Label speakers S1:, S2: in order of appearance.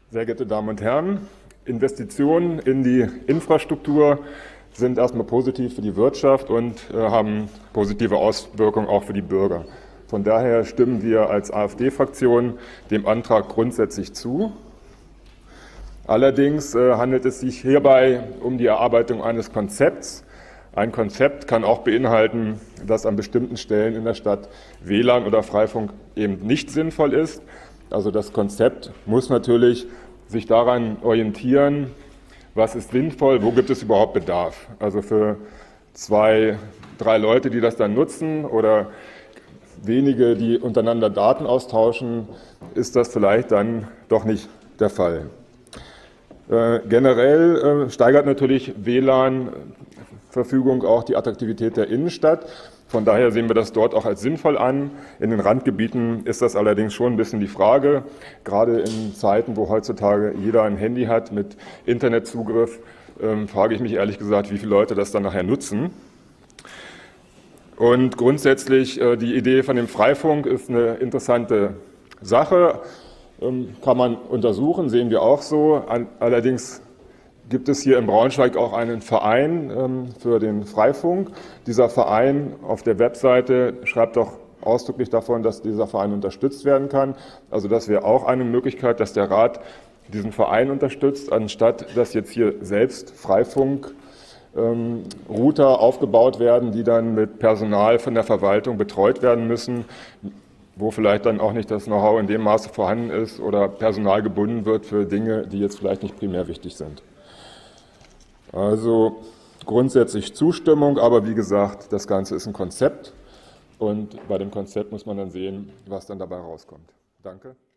S1: Sehr geehrte Damen und Herren, Investitionen in die Infrastruktur sind erstmal positiv für die Wirtschaft und haben positive Auswirkungen auch für die Bürger. Von daher stimmen wir als AfD-Fraktion dem Antrag grundsätzlich zu. Allerdings handelt es sich hierbei um die Erarbeitung eines Konzepts. Ein Konzept kann auch beinhalten, dass an bestimmten Stellen in der Stadt WLAN oder Freifunk eben nicht sinnvoll ist. Also das Konzept muss natürlich sich daran orientieren, was ist sinnvoll, wo gibt es überhaupt Bedarf. Also für 2, 3 Leute, die das dann nutzen oder wenige, die untereinander Daten austauschen, ist das vielleicht dann doch nicht der Fall. Generell steigert natürlich WLAN-Verfügung auch die Attraktivität der Innenstadt. Von daher sehen wir das dort auch als sinnvoll an. In den Randgebieten ist das allerdings schon ein bisschen die Frage. Gerade in Zeiten, wo heutzutage jeder ein Handy hat mit Internetzugriff, frage ich mich ehrlich gesagt, wie viele Leute das dann nachher nutzen. Und grundsätzlich die Idee von dem Freifunk ist eine interessante Sache. Kann man untersuchen, sehen wir auch so. Allerdings gibt es hier in Braunschweig auch einen Verein für den Freifunk. Dieser Verein auf der Webseite schreibt doch ausdrücklich davon, dass dieser Verein unterstützt werden kann. Also das wäre auch eine Möglichkeit, dass der Rat diesen Verein unterstützt, anstatt dass jetzt hier selbst Freifunk-Router aufgebaut werden, die dann mit Personal von der Verwaltung betreut werden müssen, wo vielleicht dann auch nicht das Know-how in dem Maße vorhanden ist oder Personal gebunden wird für Dinge, die jetzt vielleicht nicht primär wichtig sind. Also grundsätzlich Zustimmung, aber wie gesagt, das Ganze ist ein Konzept und bei dem Konzept muss man dann sehen, was dann dabei rauskommt. Danke.